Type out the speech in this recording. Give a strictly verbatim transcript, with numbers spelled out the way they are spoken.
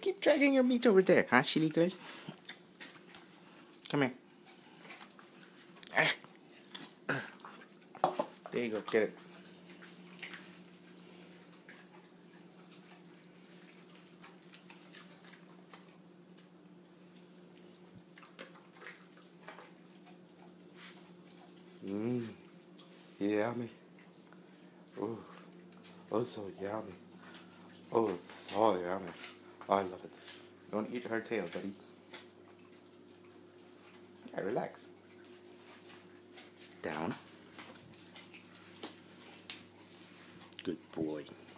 keep dragging your meat over there, huh, Chili girl? Come here. There you go, get it. Mmm, yummy. Oh, oh, so yummy. Oh, so yummy. Oh, I love it. Don't eat her tail, buddy. Yeah, relax. Down. Good boy.